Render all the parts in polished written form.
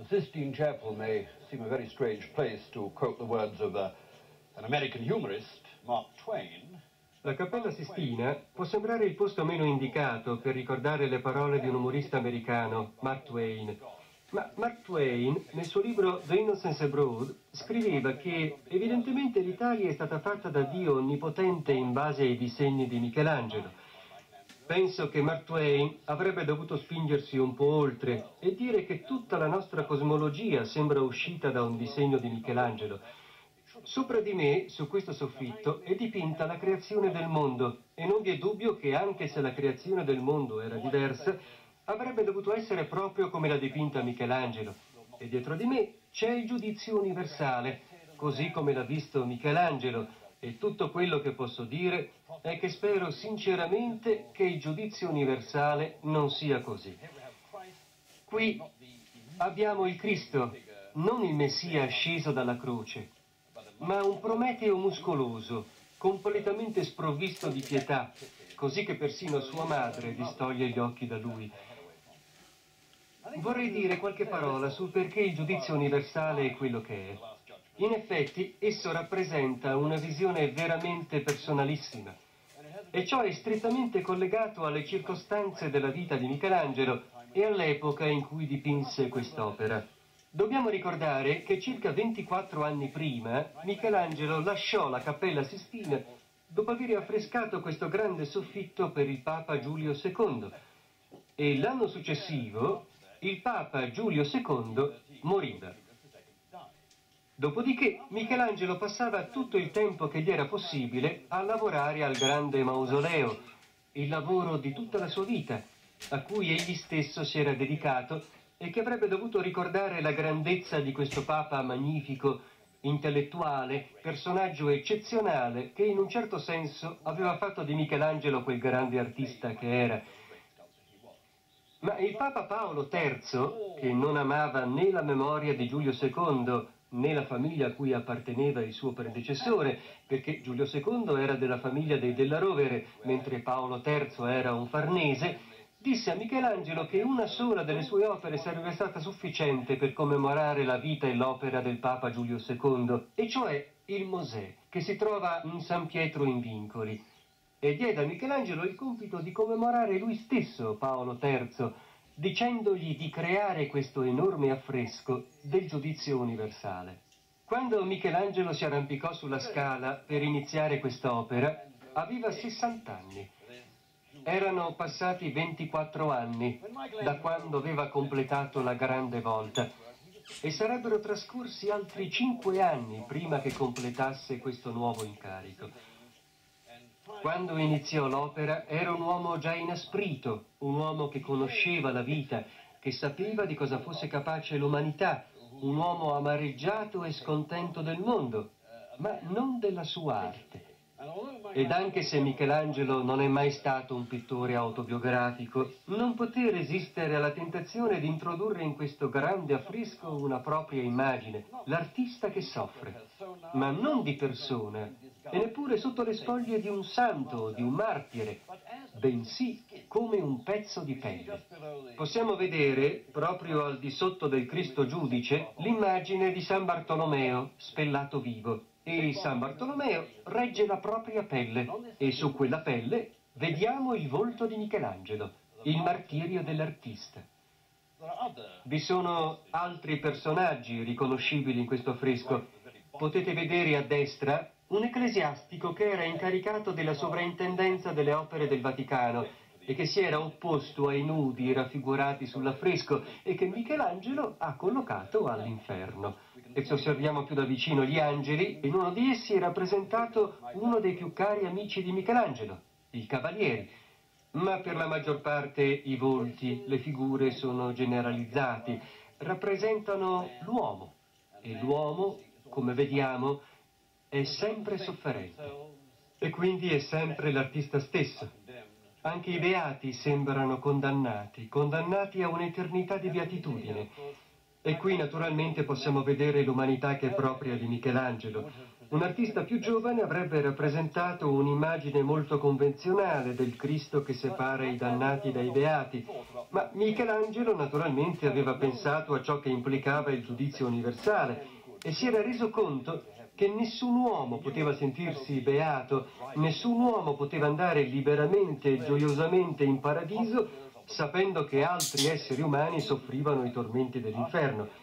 Sistine Chapel may seem a very strange place to quote the words of an American humorist, Mark Twain. La Cappella Sistina può sembrare il posto meno indicato per ricordare le parole di un umorista americano, Mark Twain. Ma Mark Twain, nel suo libro The Innocents Abroad, scriveva che evidentemente l'Italia è stata fatta da Dio onnipotente in base ai disegni di Michelangelo. Penso che Mark Twain avrebbe dovuto spingersi un po' oltre e dire che tutta la nostra cosmologia sembra uscita da un disegno di Michelangelo. Sopra di me, su questo soffitto, è dipinta la creazione del mondo e non vi è dubbio che anche se la creazione del mondo era diversa, avrebbe dovuto essere proprio come l'ha dipinta Michelangelo. E dietro di me c'è il giudizio universale, così come l'ha visto Michelangelo. E tutto quello che posso dire è che spero sinceramente che il giudizio universale non sia così. Qui abbiamo il Cristo, non il Messia sceso dalla croce, ma un Prometeo muscoloso, completamente sprovvisto di pietà, così che persino sua madre distoglie gli occhi da lui. Vorrei dire qualche parola sul perché il giudizio universale è quello che è. In effetti, esso rappresenta una visione veramente personalissima, e ciò è strettamente collegato alle circostanze della vita di Michelangelo e all'epoca in cui dipinse quest'opera. Dobbiamo ricordare che circa 24 anni prima Michelangelo lasciò la Cappella Sistina dopo aver affrescato questo grande soffitto per il Papa Giulio II e l'anno successivo il Papa Giulio II moriva. Dopodiché Michelangelo passava tutto il tempo che gli era possibile a lavorare al grande mausoleo, il lavoro di tutta la sua vita, a cui egli stesso si era dedicato e che avrebbe dovuto ricordare la grandezza di questo Papa magnifico, intellettuale, personaggio eccezionale, che in un certo senso aveva fatto di Michelangelo quel grande artista che era. Ma il Papa Paolo III, che non amava né la memoria di Giulio II, né la famiglia a cui apparteneva il suo predecessore, perché Giulio II era della famiglia dei Della Rovere, mentre Paolo III era un farnese, disse a Michelangelo che una sola delle sue opere sarebbe stata sufficiente per commemorare la vita e l'opera del Papa Giulio II, e cioè il Mosè, che si trova in San Pietro in Vincoli. E diede a Michelangelo il compito di commemorare lui stesso, Paolo III, dicendogli di creare questo enorme affresco del giudizio universale. Quando Michelangelo si arrampicò sulla scala per iniziare quest'opera, aveva 60 anni. Erano passati 24 anni da quando aveva completato la grande volta e sarebbero trascorsi altri 5 anni prima che completasse questo nuovo incarico. Quando iniziò l'opera era un uomo già inasprito, un uomo che conosceva la vita, che sapeva di cosa fosse capace l'umanità, un uomo amareggiato e scontento del mondo, ma non della sua arte. Ed anche se Michelangelo non è mai stato un pittore autobiografico, non poté resistere alla tentazione di introdurre in questo grande affresco una propria immagine, l'artista che soffre, ma non di persona, e neppure sotto le spoglie di un santo o di un martire, bensì come un pezzo di pelle. Possiamo vedere, proprio al di sotto del Cristo giudice, l'immagine di San Bartolomeo, spellato vivo. E San Bartolomeo regge la propria pelle, e su quella pelle vediamo il volto di Michelangelo, il martirio dell'artista. Vi sono altri personaggi riconoscibili in questo affresco. Potete vedere a destra un ecclesiastico che era incaricato della sovrintendenza delle opere del Vaticano e che si era opposto ai nudi raffigurati sull'affresco e che Michelangelo ha collocato all'inferno. E se osserviamo più da vicino gli angeli, in uno di essi è rappresentato uno dei più cari amici di Michelangelo, il Cavaliere. Ma per la maggior parte i volti, le figure sono generalizzati, rappresentano l'uomo, e l'uomo, come vediamo, è sempre sofferente, e quindi è sempre l'artista stesso. Anche i beati sembrano condannati a un'eternità di beatitudine. E qui naturalmente possiamo vedere l'umanità che è propria di Michelangelo. Un artista più giovane avrebbe rappresentato un'immagine molto convenzionale del Cristo che separa i dannati dai beati, ma Michelangelo naturalmente aveva pensato a ciò che implicava il giudizio universale e si era reso conto che nessun uomo poteva sentirsi beato, nessun uomo poteva andare liberamente e gioiosamente in paradiso sapendo che altri esseri umani soffrivano i tormenti dell'inferno.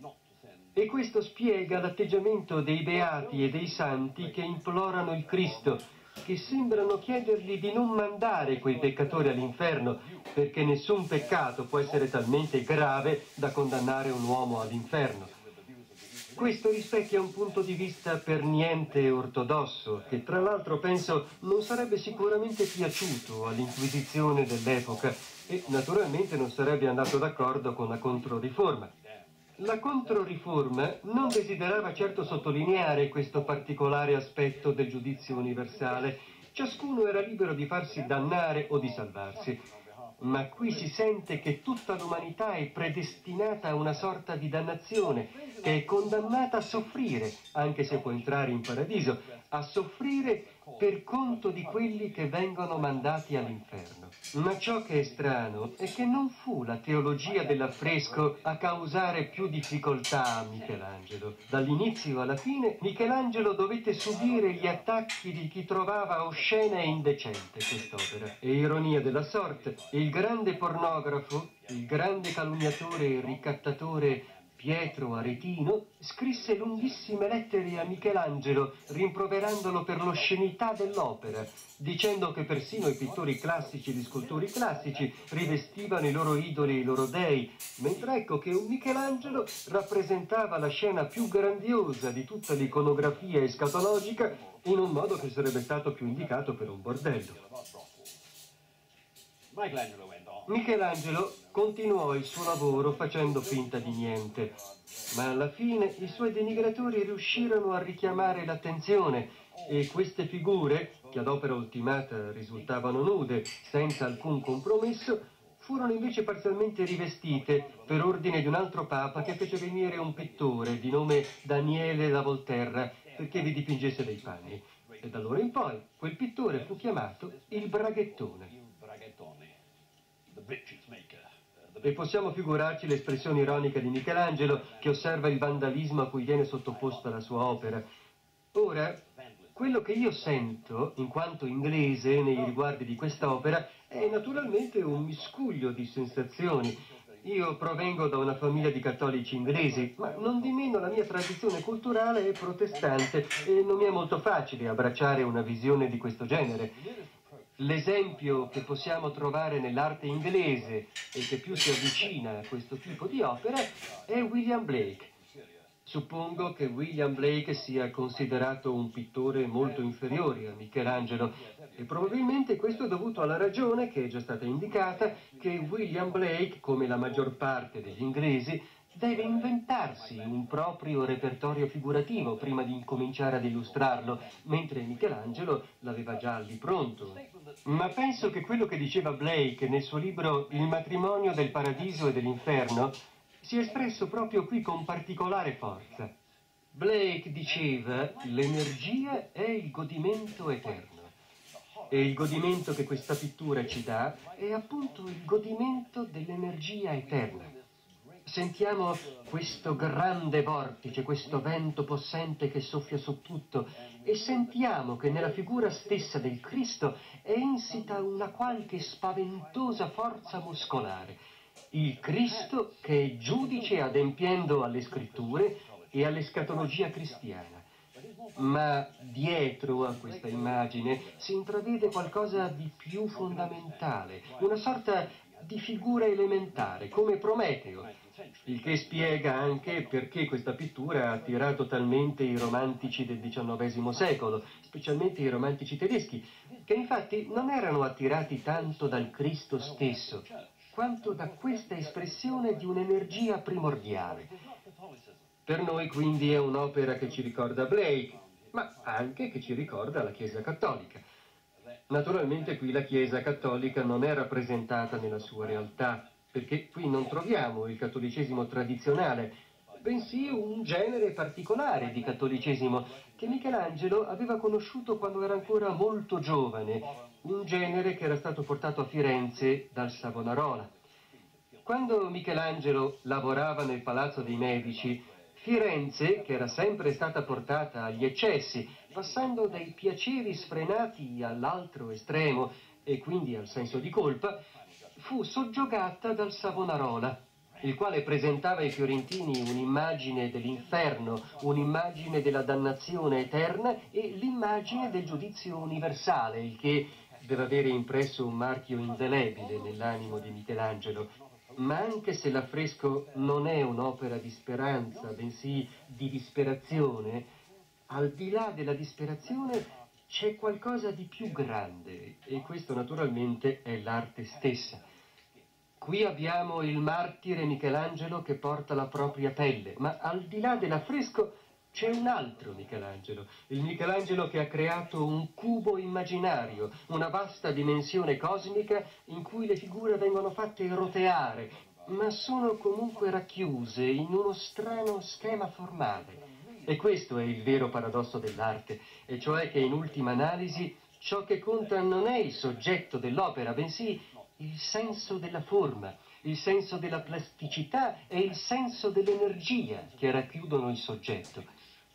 E questo spiega l'atteggiamento dei beati e dei santi che implorano il Cristo, che sembrano chiedergli di non mandare quei peccatori all'inferno, perché nessun peccato può essere talmente grave da condannare un uomo all'inferno. Questo rispecchia un punto di vista per niente ortodosso, che tra l'altro penso non sarebbe sicuramente piaciuto all'Inquisizione dell'epoca e naturalmente non sarebbe andato d'accordo con la Controriforma. La Controriforma non desiderava certo sottolineare questo particolare aspetto del giudizio universale. Ciascuno era libero di farsi dannare o di salvarsi. Ma qui si sente che tutta l'umanità è predestinata a una sorta di dannazione, che è condannata a soffrire, anche se può entrare in paradiso, a soffrire per conto di quelli che vengono mandati all'inferno. Ma ciò che è strano è che non fu la teologia dell'affresco a causare più difficoltà a Michelangelo. Dall'inizio alla fine Michelangelo dovette subire gli attacchi di chi trovava oscena e indecente quest'opera. E ironia della sorte, il grande pornografo, il grande calunniatore e ricattatore Pietro Aretino scrisse lunghissime lettere a Michelangelo rimproverandolo per l'oscenità dell'opera, dicendo che persino i pittori classici e gli scultori classici rivestivano i loro idoli e i loro dei, mentre ecco che un Michelangelo rappresentava la scena più grandiosa di tutta l'iconografia escatologica in un modo che sarebbe stato più indicato per un bordello. Michelangelo continuò il suo lavoro facendo finta di niente, ma alla fine i suoi denigratori riuscirono a richiamare l'attenzione e queste figure, che ad opera ultimata risultavano nude, senza alcun compromesso, furono invece parzialmente rivestite per ordine di un altro papa che fece venire un pittore di nome Daniele da Volterra perché vi dipingesse dei panni. E da allora in poi quel pittore fu chiamato il Braghettone. E possiamo figurarci l'espressione ironica di Michelangelo che osserva il vandalismo a cui viene sottoposta la sua opera. Ora, quello che io sento, in quanto inglese, nei riguardi di quest'opera, è naturalmente un miscuglio di sensazioni. Io provengo da una famiglia di cattolici inglesi, ma non di meno la mia tradizione culturale è protestante e non mi è molto facile abbracciare una visione di questo genere. L'esempio che possiamo trovare nell'arte inglese e che più si avvicina a questo tipo di opera è William Blake. Suppongo che William Blake sia considerato un pittore molto inferiore a Michelangelo e probabilmente questo è dovuto alla ragione che è già stata indicata che William Blake, come la maggior parte degli inglesi, deve inventarsi un proprio repertorio figurativo prima di incominciare ad illustrarlo, mentre Michelangelo l'aveva già lì pronto. Ma penso che quello che diceva Blake nel suo libro Il matrimonio del paradiso e dell'inferno si è espresso proprio qui con particolare forza. Blake diceva: l'energia è il godimento eterno. E il godimento che questa pittura ci dà è appunto il godimento dell'energia eterna. Sentiamo questo grande vortice, questo vento possente che soffia su tutto e sentiamo che nella figura stessa del Cristo è insita una qualche spaventosa forza muscolare. Il Cristo che è giudice adempiendo alle scritture e all'escatologia cristiana. Ma dietro a questa immagine si intravede qualcosa di più fondamentale, una sorta di figura elementare, come Prometeo, il che spiega anche perché questa pittura ha attirato talmente i romantici del XIX secolo, specialmente i romantici tedeschi, che infatti non erano attirati tanto dal Cristo stesso, quanto da questa espressione di un'energia primordiale. Per noi quindi è un'opera che ci ricorda Blake, ma anche che ci ricorda la Chiesa Cattolica. Naturalmente qui la Chiesa Cattolica non è rappresentata nella sua realtà, perché qui non troviamo il cattolicesimo tradizionale, bensì un genere particolare di cattolicesimo che Michelangelo aveva conosciuto quando era ancora molto giovane, un genere che era stato portato a Firenze dal Savonarola. Quando Michelangelo lavorava nel Palazzo dei Medici, Firenze, che era sempre stata portata agli eccessi, passando dai piaceri sfrenati all'altro estremo e quindi al senso di colpa, fu soggiogata dal Savonarola, il quale presentava ai fiorentini un'immagine dell'inferno, un'immagine della dannazione eterna e l'immagine del giudizio universale, il che deve avere impresso un marchio indelebile nell'animo di Michelangelo. Ma anche se l'affresco non è un'opera di speranza, bensì di disperazione, al di là della disperazione c'è qualcosa di più grande, e questo naturalmente è l'arte stessa. Qui abbiamo il martire Michelangelo che porta la propria pelle, ma al di là dell'affresco c'è un altro Michelangelo, il Michelangelo che ha creato un cubo immaginario, una vasta dimensione cosmica in cui le figure vengono fatte roteare, ma sono comunque racchiuse in uno strano schema formale. E questo è il vero paradosso dell'arte, e cioè che in ultima analisi ciò che conta non è il soggetto dell'opera, bensì il senso della forma, il senso della plasticità e il senso dell'energia che racchiudono il soggetto.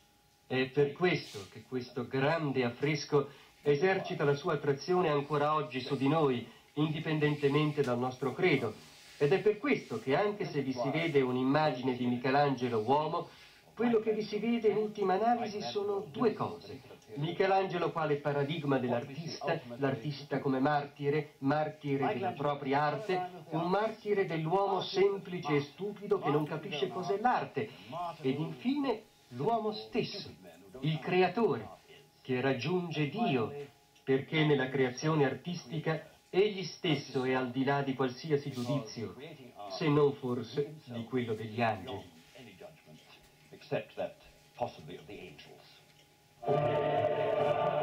È per questo che questo grande affresco esercita la sua attrazione ancora oggi su di noi, indipendentemente dal nostro credo. Ed è per questo che anche se vi si vede un'immagine di Michelangelo uomo, quello che vi si vede in ultima analisi sono due cose. Michelangelo quale paradigma dell'artista, l'artista come martire, martire della propria arte, un martire dell'uomo semplice e stupido che non capisce cos'è l'arte, ed infine l'uomo stesso, il creatore, che raggiunge Dio, perché nella creazione artistica egli stesso è al di là di qualsiasi giudizio, se non forse di quello degli angeli. Except that possibly of the angels.